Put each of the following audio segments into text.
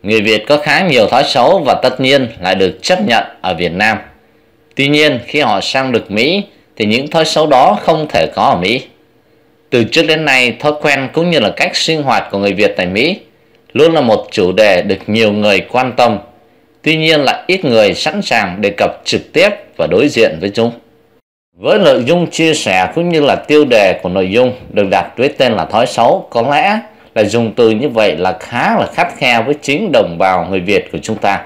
Người Việt có khá nhiều thói xấu và tất nhiên lại được chấp nhận ở Việt Nam. Tuy nhiên, khi họ sang được Mỹ thì những thói xấu đó không thể có ở Mỹ. Từ trước đến nay, thói quen cũng như là cách sinh hoạt của người Việt tại Mỹ luôn là một chủ đề được nhiều người quan tâm. Tuy nhiên lại ít người sẵn sàng đề cập trực tiếp và đối diện với chúng. Với nội dung chia sẻ cũng như là tiêu đề của nội dung được đặt với tên là thói xấu, có lẽ là dùng từ như vậy là khá là khắt khe với chính đồng bào người Việt của chúng ta.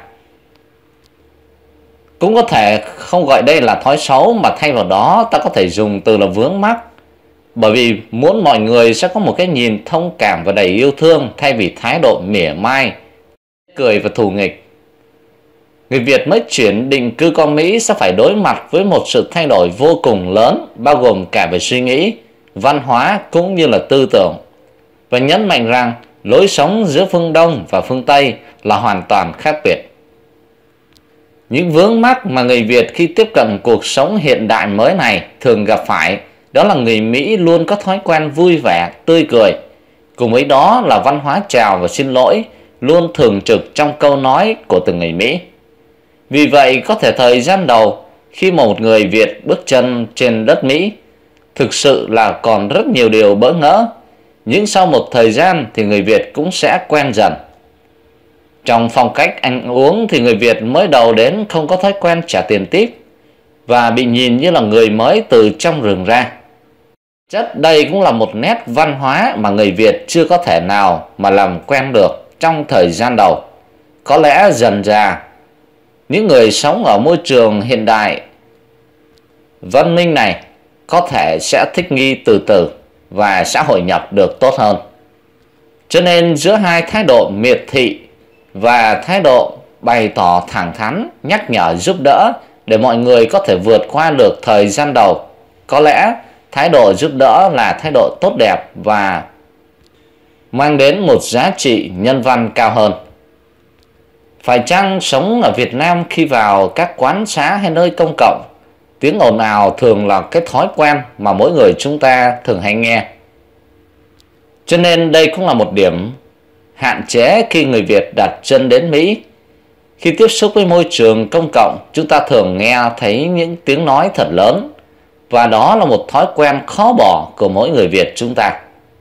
Cũng có thể không gọi đây là thói xấu mà thay vào đó ta có thể dùng từ là vướng mắc. Bởi vì muốn mọi người sẽ có một cái nhìn thông cảm và đầy yêu thương thay vì thái độ mỉa mai, cười và thù nghịch. Người Việt mới chuyển định cư qua Mỹ sẽ phải đối mặt với một sự thay đổi vô cùng lớn, bao gồm cả về suy nghĩ, văn hóa cũng như là tư tưởng. Và nhấn mạnh rằng lối sống giữa phương Đông và phương Tây là hoàn toàn khác biệt. Những vướng mắc mà người Việt khi tiếp cận cuộc sống hiện đại mới này thường gặp phải đó là người Mỹ luôn có thói quen vui vẻ, tươi cười. Cùng với đó là văn hóa chào và xin lỗi luôn thường trực trong câu nói của từng người Mỹ. Vì vậy có thể thời gian đầu khi một người Việt bước chân trên đất Mỹ thực sự là còn rất nhiều điều bỡ ngỡ. Nhưng sau một thời gian thì người Việt cũng sẽ quen dần. Trong phong cách ăn uống thì người Việt mới đầu đến không có thói quen trả tiền tip và bị nhìn như là người mới từ trong rừng ra. Đây cũng là một nét văn hóa mà người Việt chưa có thể nào mà làm quen được trong thời gian đầu. Có lẽ dần dà, những người sống ở môi trường hiện đại văn minh này có thể sẽ thích nghi từ từ và sẽ hội nhập được tốt hơn. Cho nên giữa hai thái độ miệt thị và thái độ bày tỏ thẳng thắn, nhắc nhở giúp đỡ để mọi người có thể vượt qua được thời gian đầu, có lẽ thái độ giúp đỡ là thái độ tốt đẹp và mang đến một giá trị nhân văn cao hơn. Phải chăng sống ở Việt Nam khi vào các quán xá hay nơi công cộng, tiếng ồn ào thường là cái thói quen mà mỗi người chúng ta thường hay nghe. Cho nên đây cũng là một điểm hạn chế khi người Việt đặt chân đến Mỹ. Khi tiếp xúc với môi trường công cộng, chúng ta thường nghe thấy những tiếng nói thật lớn, và đó là một thói quen khó bỏ của mỗi người Việt chúng ta.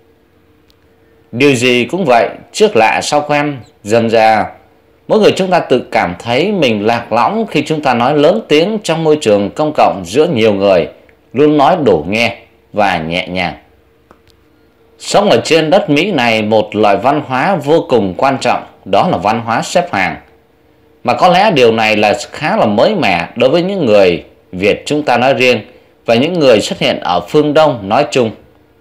Điều gì cũng vậy, trước lạ sau quen, dần dà mỗi người chúng ta tự cảm thấy mình lạc lõng khi chúng ta nói lớn tiếng trong môi trường công cộng giữa nhiều người, luôn nói đủ nghe và nhẹ nhàng. Sống ở trên đất Mỹ này, một loại văn hóa vô cùng quan trọng, đó là văn hóa xếp hàng. Mà có lẽ điều này là khá là mới mẻ đối với những người Việt chúng ta nói riêng và những người xuất hiện ở phương Đông nói chung.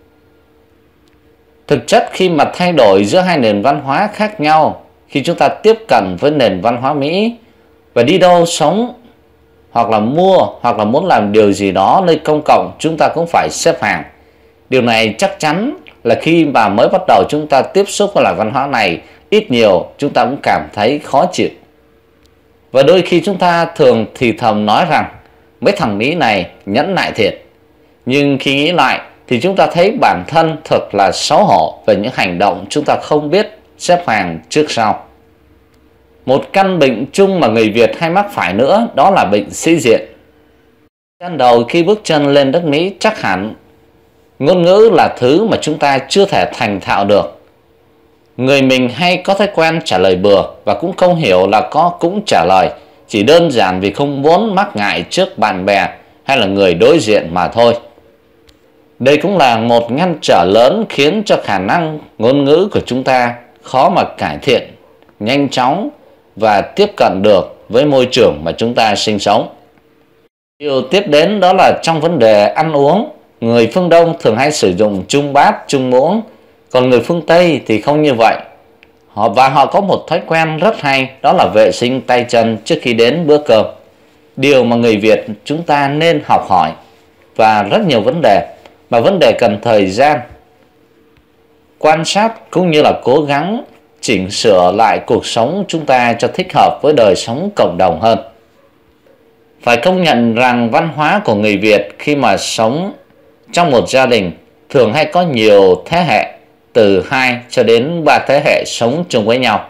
Thực chất khi mà thay đổi giữa hai nền văn hóa khác nhau, khi chúng ta tiếp cận với nền văn hóa Mỹ và đi đâu sống hoặc là mua hoặc là muốn làm điều gì đó nơi công cộng, chúng ta cũng phải xếp hàng. Điều này chắc chắn là khi mà mới bắt đầu chúng ta tiếp xúc với loại văn hóa này, ít nhiều chúng ta cũng cảm thấy khó chịu. Và đôi khi chúng ta thường thì thầm nói rằng mấy thằng Mỹ này nhẫn nại thiệt. Nhưng khi nghĩ lại thì chúng ta thấy bản thân thật là xấu hổ về những hành động chúng ta không biết xếp hàng trước sau. Một căn bệnh chung mà người Việt hay mắc phải nữa đó là bệnh sĩ diện. Ban đầu khi bước chân lên đất Mỹ, chắc hẳn ngôn ngữ là thứ mà chúng ta chưa thể thành thạo được. Người mình hay có thói quen trả lời bừa và cũng không hiểu là cũng trả lời, chỉ đơn giản vì không muốn mắc ngại trước bạn bè hay là người đối diện mà thôi. Đây cũng là một ngăn trở lớn khiến cho khả năng ngôn ngữ của chúng ta khó mà cải thiện nhanh chóng và tiếp cận được với môi trường mà chúng ta sinh sống. Điều tiếp đến đó là trong vấn đề ăn uống, người phương Đông thường hay sử dụng chung bát, chung muỗng, còn người phương Tây thì không như vậy. Họ có một thói quen rất hay, đó là vệ sinh tay chân trước khi đến bữa cơm. Điều mà người Việt chúng ta nên học hỏi, và rất nhiều vấn đề mà vấn đề cần thời gian quan sát cũng như là cố gắng chỉnh sửa lại cuộc sống chúng ta cho thích hợp với đời sống cộng đồng hơn. Phải công nhận rằng văn hóa của người Việt khi mà sống trong một gia đình thường hay có nhiều thế hệ, từ 2 cho đến 3 thế hệ sống chung với nhau.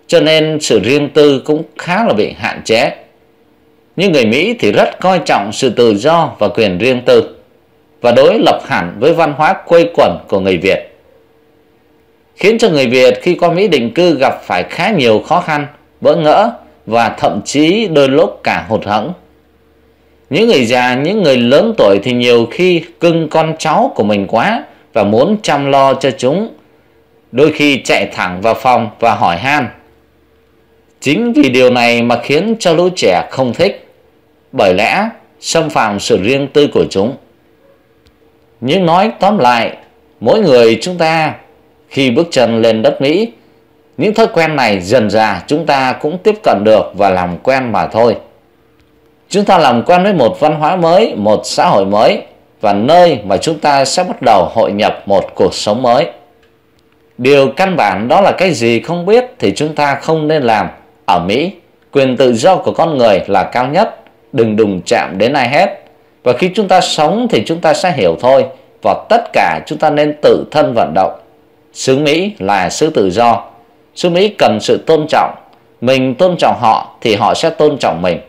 cho nên sự riêng tư cũng khá là bị hạn chế. Nhưng người Mỹ thì rất coi trọng sự tự do và quyền riêng tư, và đối lập hẳn với văn hóa quây quần của người Việt, khiến cho người Việt khi qua Mỹ định cư gặp phải khá nhiều khó khăn, bỡ ngỡ và thậm chí đôi lúc cả hụt hẫng. Những người già, những người lớn tuổi thì nhiều khi cưng con cháu của mình quá và muốn chăm lo cho chúng, đôi khi chạy thẳng vào phòng và hỏi han. Chính vì điều này mà khiến cho lũ trẻ không thích, bởi lẽ xâm phạm sự riêng tư của chúng. Nhưng nói tóm lại, mỗi người chúng ta khi bước chân lên đất Mỹ, những thói quen này dần dà chúng ta cũng tiếp cận được và làm quen mà thôi. Chúng ta làm quen với một văn hóa mới, một xã hội mới, và nơi mà chúng ta sẽ bắt đầu hội nhập một cuộc sống mới. Điều căn bản đó là cái gì không biết thì chúng ta không nên làm. Ở Mỹ, quyền tự do của con người là cao nhất, đừng đụng chạm đến ai hết. Và khi chúng ta sống thì chúng ta sẽ hiểu thôi, và tất cả chúng ta nên tự thân vận động. Xứ Mỹ là xứ tự do. Xứ Mỹ cần sự tôn trọng. Mình tôn trọng họ thì họ sẽ tôn trọng mình.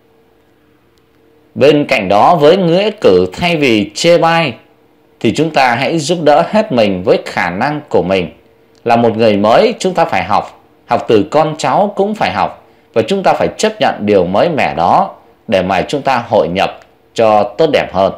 Bên cạnh đó, với nghĩa cử thay vì chê bai thì chúng ta hãy giúp đỡ hết mình với khả năng của mình. Là một người mới, chúng ta phải học từ con cháu cũng phải học, và chúng ta phải chấp nhận điều mới mẻ đó để mà chúng ta hội nhập cho tốt đẹp hơn.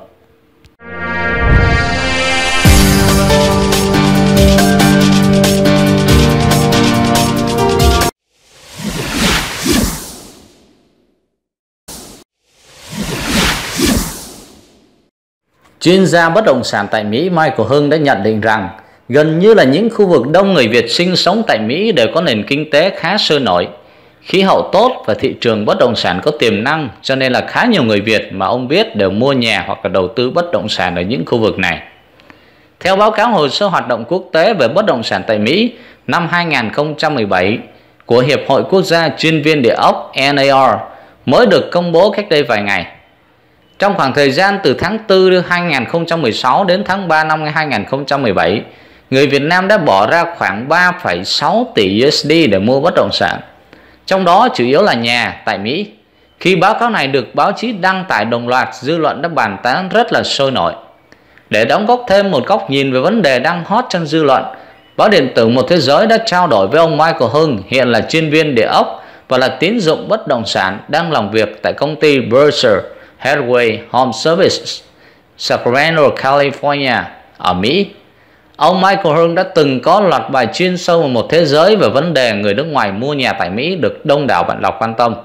Chuyên gia bất động sản tại Mỹ Michael Hưng đã nhận định rằng gần như là những khu vực đông người Việt sinh sống tại Mỹ đều có nền kinh tế khá sôi nổi, khí hậu tốt và thị trường bất động sản có tiềm năng, cho nên là khá nhiều người Việt mà ông biết đều mua nhà hoặc là đầu tư bất động sản ở những khu vực này. Theo báo cáo hồ sơ hoạt động quốc tế về bất động sản tại Mỹ năm 2017 của Hiệp hội Quốc gia Chuyên viên Địa ốc NAR mới được công bố cách đây vài ngày, trong khoảng thời gian từ tháng 4 2016 đến tháng 3 năm 2017, người Việt Nam đã bỏ ra khoảng 3,6 tỷ USD để mua bất động sản, trong đó chủ yếu là nhà tại Mỹ. Khi báo cáo này được báo chí đăng tải đồng loạt, dư luận đã bàn tán rất là sôi nổi. Để đóng góp thêm một góc nhìn về vấn đề đang hot trong dư luận, báo điện tử Một Thế Giới đã trao đổi với ông Michael Hưng, hiện là chuyên viên địa ốc và là tín dụng bất động sản, đang làm việc tại công ty Berkshire Hathaway Home Services, Sacramento, California ở Mỹ. Ông Michael Hưng đã từng có loạt bài chuyên sâu vào Một Thế Giới về vấn đề người nước ngoài mua nhà tại Mỹ được đông đảo bạn đọc quan tâm.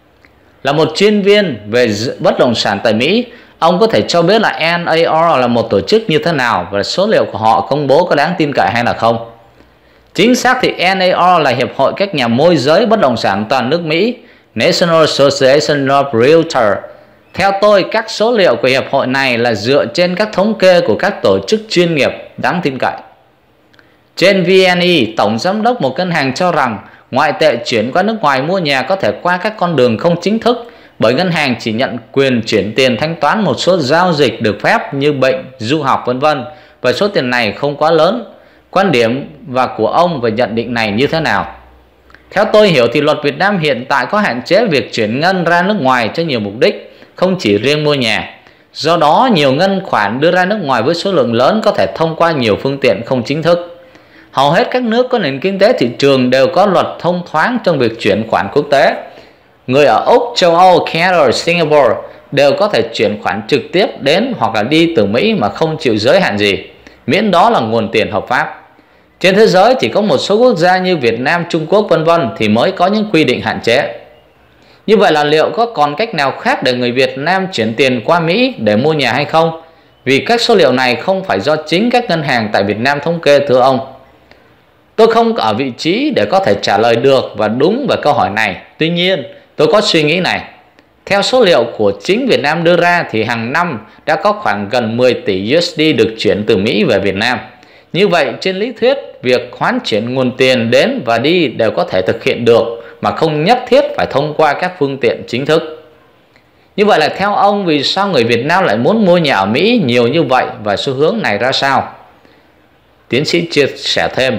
Là một chuyên viên về bất động sản tại Mỹ, ông có thể cho biết là NAR là một tổ chức như thế nào và số liệu của họ công bố có đáng tin cậy hay là không? Chính xác thì NAR là hiệp hội các nhà môi giới bất động sản toàn nước Mỹ, National Association of Realtors. Theo tôi, các số liệu của hiệp hội này là dựa trên các thống kê của các tổ chức chuyên nghiệp đáng tin cậy. Trên VNE, tổng giám đốc một ngân hàng cho rằng ngoại tệ chuyển qua nước ngoài mua nhà có thể qua các con đường không chính thức, bởi ngân hàng chỉ nhận quyền chuyển tiền thanh toán một số giao dịch được phép như bệnh, du học v.v. và số tiền này không quá lớn. Quan điểm và của ông về nhận định này như thế nào? Theo tôi hiểu thì luật Việt Nam hiện tại có hạn chế việc chuyển ngân ra nước ngoài cho nhiều mục đích, không chỉ riêng mua nhà. Do đó, nhiều ngân khoản đưa ra nước ngoài với số lượng lớn có thể thông qua nhiều phương tiện không chính thức. Hầu hết các nước có nền kinh tế thị trường đều có luật thông thoáng trong việc chuyển khoản quốc tế. Người ở Úc, châu Âu, Canada, Singapore đều có thể chuyển khoản trực tiếp đến hoặc là đi từ Mỹ mà không chịu giới hạn gì, miễn đó là nguồn tiền hợp pháp. Trên thế giới chỉ có một số quốc gia như Việt Nam, Trung Quốc v.v. thì mới có những quy định hạn chế. Như vậy là liệu có còn cách nào khác để người Việt Nam chuyển tiền qua Mỹ để mua nhà hay không? Vì các số liệu này không phải do chính các ngân hàng tại Việt Nam thống kê, thưa ông. Tôi không ở vị trí để có thể trả lời được và đúng về câu hỏi này. Tuy nhiên, tôi có suy nghĩ này. Theo số liệu của chính Việt Nam đưa ra thì hàng năm đã có khoảng gần 10 tỷ USD được chuyển từ Mỹ về Việt Nam. Như vậy, trên lý thuyết, việc hoán chuyển nguồn tiền đến và đi đều có thể thực hiện được mà không nhất thiết phải thông qua các phương tiện chính thức. Như vậy là theo ông, vì sao người Việt Nam lại muốn mua nhà ở Mỹ nhiều như vậy và xu hướng này ra sao? Tiến sĩ chia sẻ thêm,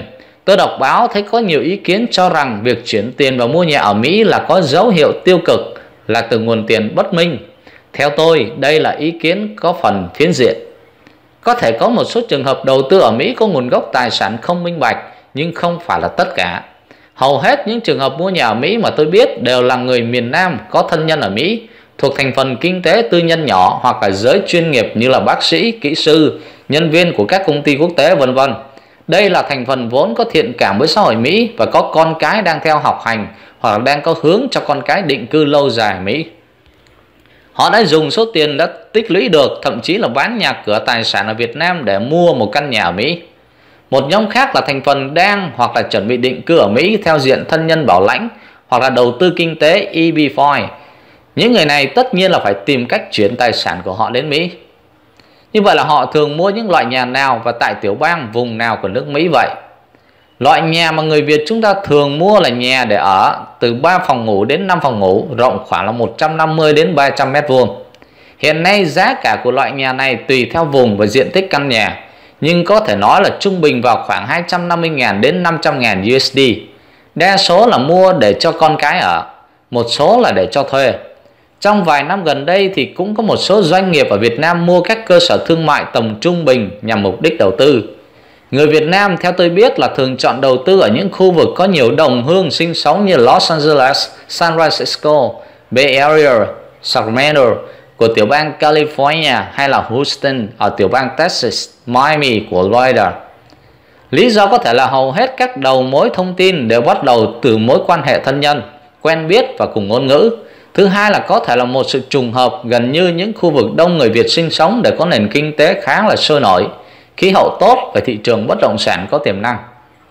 Tôi đọc báo thấy có nhiều ý kiến cho rằng việc chuyển tiền vào mua nhà ở Mỹ là có dấu hiệu tiêu cực, là từ nguồn tiền bất minh. Theo tôi, đây là ý kiến có phần phiến diện. Có thể có một số trường hợp đầu tư ở Mỹ có nguồn gốc tài sản không minh bạch, nhưng không phải là tất cả. Hầu hết những trường hợp mua nhà ở Mỹ mà tôi biết đều là người miền Nam có thân nhân ở Mỹ, thuộc thành phần kinh tế tư nhân nhỏ hoặc là giới chuyên nghiệp như là bác sĩ, kỹ sư, nhân viên của các công ty quốc tế vân vân. Đây là thành phần vốn có thiện cảm với xã hội Mỹ và có con cái đang theo học hành hoặc là đang có hướng cho con cái định cư lâu dài ở Mỹ. Họ đã dùng số tiền đã tích lũy được, thậm chí là bán nhà cửa tài sản ở Việt Nam để mua một căn nhà ở Mỹ. Một nhóm khác là thành phần đang hoặc là chuẩn bị định cư ở Mỹ theo diện thân nhân bảo lãnh hoặc là đầu tư kinh tế EB-5. Những người này tất nhiên là phải tìm cách chuyển tài sản của họ đến Mỹ. Như vậy là họ thường mua những loại nhà nào và tại tiểu bang vùng nào của nước Mỹ vậy? Loại nhà mà người Việt chúng ta thường mua là nhà để ở từ 3 phòng ngủ đến 5 phòng ngủ, rộng khoảng là 150 đến 300 m². Hiện nay giá cả của loại nhà này tùy theo vùng và diện tích căn nhà, nhưng có thể nói là trung bình vào khoảng 250.000 đến 500.000 USD. Đa số là mua để cho con cái ở, một số là để cho thuê. Trong vài năm gần đây thì cũng có một số doanh nghiệp ở Việt Nam mua các cơ sở thương mại tầm trung bình nhằm mục đích đầu tư. Người Việt Nam theo tôi biết là thường chọn đầu tư ở những khu vực có nhiều đồng hương sinh sống như Los Angeles, San Francisco, Bay Area, Sacramento của tiểu bang California hay là Houston ở tiểu bang Texas, Miami của Florida. Lý do có thể là hầu hết các đầu mối thông tin đều bắt đầu từ mối quan hệ thân nhân, quen biết và cùng ngôn ngữ. Thứ hai là có thể là một sự trùng hợp gần như những khu vực đông người Việt sinh sống để có nền kinh tế khá là sôi nổi, khí hậu tốt và thị trường bất động sản có tiềm năng.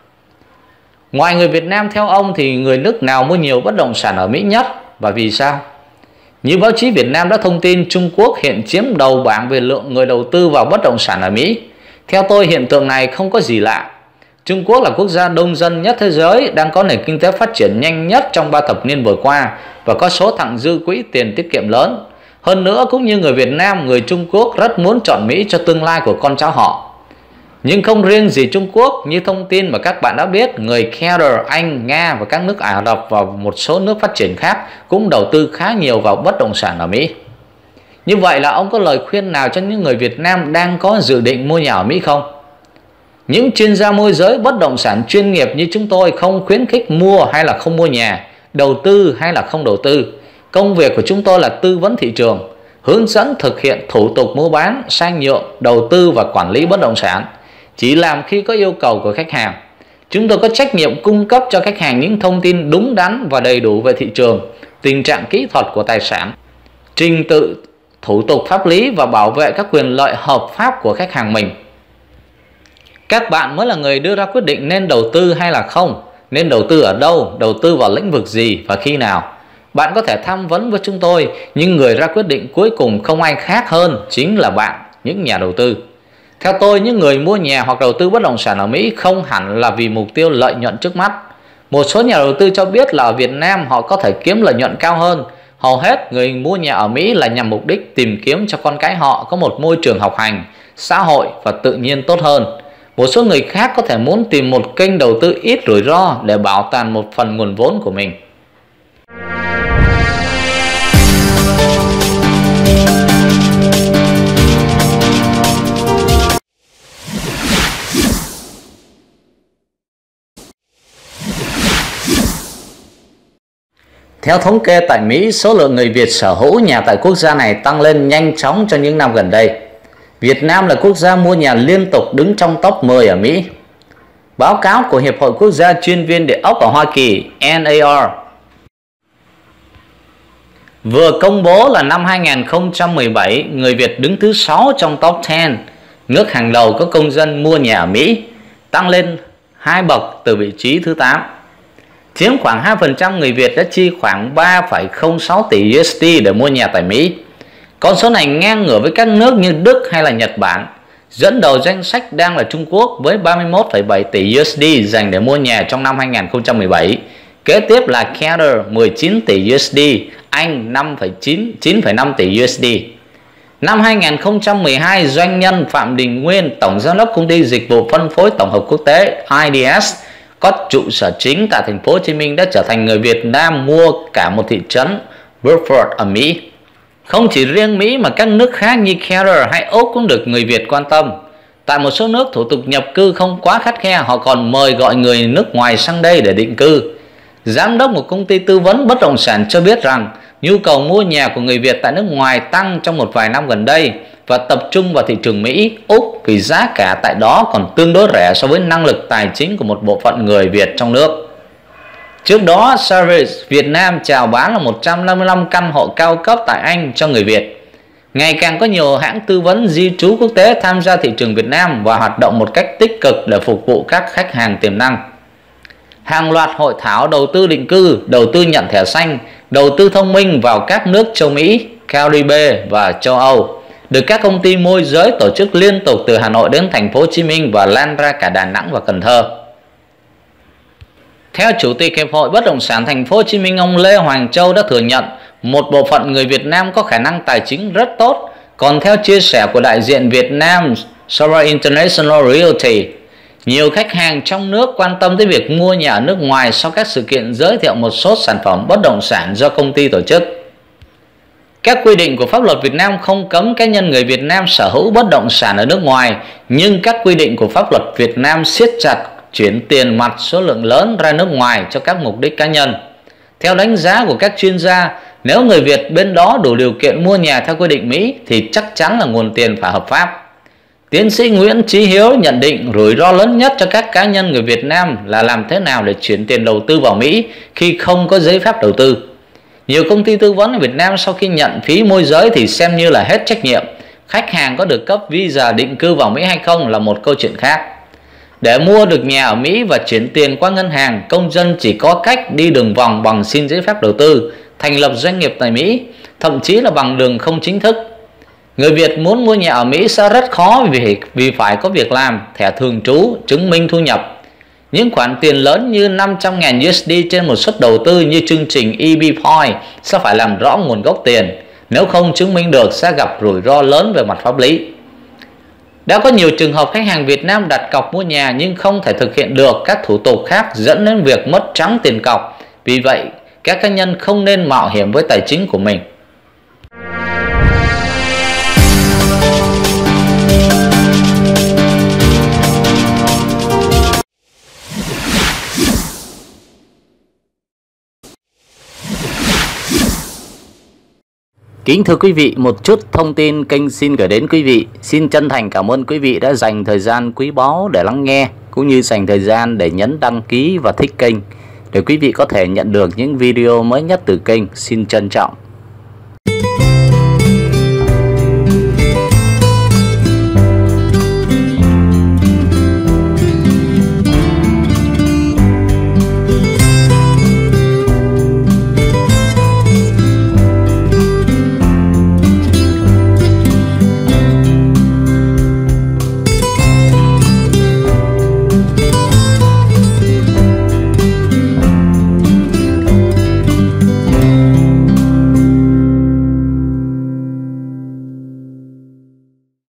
Ngoài người Việt Nam, theo ông thì người nước nào mua nhiều bất động sản ở Mỹ nhất và vì sao? Như báo chí Việt Nam đã thông tin, Trung Quốc hiện chiếm đầu bảng về lượng người đầu tư vào bất động sản ở Mỹ. Theo tôi, hiện tượng này không có gì lạ. Trung Quốc là quốc gia đông dân nhất thế giới, đang có nền kinh tế phát triển nhanh nhất trong 3 thập niên vừa qua và có số thặng dư quỹ tiền tiết kiệm lớn. Hơn nữa, cũng như người Việt Nam, người Trung Quốc rất muốn chọn Mỹ cho tương lai của con cháu họ. Nhưng không riêng gì Trung Quốc, như thông tin mà các bạn đã biết, người Qatar, Anh, Nga và các nước Ả Rập và một số nước phát triển khác cũng đầu tư khá nhiều vào bất động sản ở Mỹ. Như vậy là ông có lời khuyên nào cho những người Việt Nam đang có dự định mua nhà ở Mỹ không? Những chuyên gia môi giới bất động sản chuyên nghiệp như chúng tôi không khuyến khích mua hay là không mua nhà, đầu tư hay là không đầu tư. Công việc của chúng tôi là tư vấn thị trường, hướng dẫn thực hiện thủ tục mua bán, sang nhượng, đầu tư và quản lý bất động sản. Chỉ làm khi có yêu cầu của khách hàng. Chúng tôi có trách nhiệm cung cấp cho khách hàng những thông tin đúng đắn và đầy đủ về thị trường, tình trạng kỹ thuật của tài sản, trình tự, thủ tục pháp lý và bảo vệ các quyền lợi hợp pháp của khách hàng mình. Các bạn mới là người đưa ra quyết định nên đầu tư hay là không, nên đầu tư ở đâu, đầu tư vào lĩnh vực gì và khi nào. Bạn có thể tham vấn với chúng tôi, nhưng người ra quyết định cuối cùng không ai khác hơn chính là bạn, những nhà đầu tư. Theo tôi, những người mua nhà hoặc đầu tư bất động sản ở Mỹ không hẳn là vì mục tiêu lợi nhuận trước mắt. Một số nhà đầu tư cho biết là ở Việt Nam họ có thể kiếm lợi nhuận cao hơn. Hầu hết người mua nhà ở Mỹ là nhằm mục đích tìm kiếm cho con cái họ có một môi trường học hành, xã hội và tự nhiên tốt hơn. Một số người khác có thể muốn tìm một kênh đầu tư ít rủi ro để bảo toàn một phần nguồn vốn của mình. Theo thống kê tại Mỹ, số lượng người Việt sở hữu nhà tại quốc gia này tăng lên nhanh chóng trong những năm gần đây. Việt Nam là quốc gia mua nhà liên tục đứng trong top 10 ở Mỹ. Báo cáo của Hiệp hội Quốc gia chuyên viên địa ốc ở Hoa Kỳ NAR vừa công bố là năm 2017, người Việt đứng thứ 6 trong top 10 nước hàng đầu có công dân mua nhà ở Mỹ, tăng lên 2 bậc từ vị trí thứ 8. Chiếm khoảng 2% người Việt đã chi khoảng 3,06 tỷ USD để mua nhà tại Mỹ. Con số này ngang ngửa với các nước như Đức hay là Nhật Bản. Dẫn đầu danh sách đang là Trung Quốc với 31,7 tỷ USD dành để mua nhà trong năm 2017. Kế tiếp là Qatar 19 tỷ USD, Anh 9,5 tỷ USD. Năm 2012, doanh nhân Phạm Đình Nguyên, tổng giám đốc công ty dịch vụ phân phối tổng hợp quốc tế IDS, có trụ sở chính tại thành phố Hồ Chí Minh đã trở thành người Việt Nam mua cả một thị trấn Beaufort ở Mỹ. Không chỉ riêng Mỹ mà các nước khác như Canada hay Úc cũng được người Việt quan tâm. Tại một số nước thủ tục nhập cư không quá khắt khe, họ còn mời gọi người nước ngoài sang đây để định cư. Giám đốc một công ty tư vấn bất động sản cho biết rằng nhu cầu mua nhà của người Việt tại nước ngoài tăng trong một vài năm gần đây và tập trung vào thị trường Mỹ, Úc vì giá cả tại đó còn tương đối rẻ so với năng lực tài chính của một bộ phận người Việt trong nước. Trước đó, Service Việt Nam chào bán là 155 căn hộ cao cấp tại Anh cho người Việt. Ngày càng có nhiều hãng tư vấn di trú quốc tế tham gia thị trường Việt Nam và hoạt động một cách tích cực để phục vụ các khách hàng tiềm năng. Hàng loạt hội thảo đầu tư định cư, đầu tư nhận thẻ xanh, đầu tư thông minh vào các nước châu Mỹ, Caribe và châu Âu được các công ty môi giới tổ chức liên tục từ Hà Nội đến thành phố Hồ Chí Minh và lan ra cả Đà Nẵng và Cần Thơ. Theo Chủ tịch Hiệp hội Bất động sản thành phố Hồ Chí Minh, ông Lê Hoàng Châu đã thừa nhận một bộ phận người Việt Nam có khả năng tài chính rất tốt. Còn theo chia sẻ của đại diện Việt Nam Sora International Realty, nhiều khách hàng trong nước quan tâm tới việc mua nhà ở nước ngoài sau các sự kiện giới thiệu một số sản phẩm bất động sản do công ty tổ chức. Các quy định của pháp luật Việt Nam không cấm cá nhân người Việt Nam sở hữu bất động sản ở nước ngoài, nhưng các quy định của pháp luật Việt Nam siết chặt chuyển tiền mặt số lượng lớn ra nước ngoài cho các mục đích cá nhân. Theo đánh giá của các chuyên gia, nếu người Việt bên đó đủ điều kiện mua nhà theo quy định Mỹ thì chắc chắn là nguồn tiền phải hợp pháp. Tiến sĩ Nguyễn Chí Hiếu nhận định rủi ro lớn nhất cho các cá nhân người Việt Nam là làm thế nào để chuyển tiền đầu tư vào Mỹ khi không có giấy phép đầu tư. Nhiều công ty tư vấn ở Việt Nam sau khi nhận phí môi giới thì xem như là hết trách nhiệm. Khách hàng có được cấp visa định cư vào Mỹ hay không là một câu chuyện khác. Để mua được nhà ở Mỹ và chuyển tiền qua ngân hàng, công dân chỉ có cách đi đường vòng bằng xin giấy phép đầu tư, thành lập doanh nghiệp tại Mỹ, thậm chí là bằng đường không chính thức. Người Việt muốn mua nhà ở Mỹ sẽ rất khó vì phải có việc làm, thẻ thường trú, chứng minh thu nhập. Những khoản tiền lớn như 500.000 USD trên một suất đầu tư như chương trình EB Point sẽ phải làm rõ nguồn gốc tiền. Nếu không chứng minh được sẽ gặp rủi ro lớn về mặt pháp lý. Đã có nhiều trường hợp khách hàng Việt Nam đặt cọc mua nhà nhưng không thể thực hiện được các thủ tục khác dẫn đến việc mất trắng tiền cọc. Vì vậy, các cá nhân không nên mạo hiểm với tài chính của mình. Kính thưa quý vị, một chút thông tin kênh xin gửi đến quý vị. Xin chân thành cảm ơn quý vị đã dành thời gian quý báu để lắng nghe, cũng như dành thời gian để nhấn đăng ký và thích kênh để quý vị có thể nhận được những video mới nhất từ kênh. Xin trân trọng.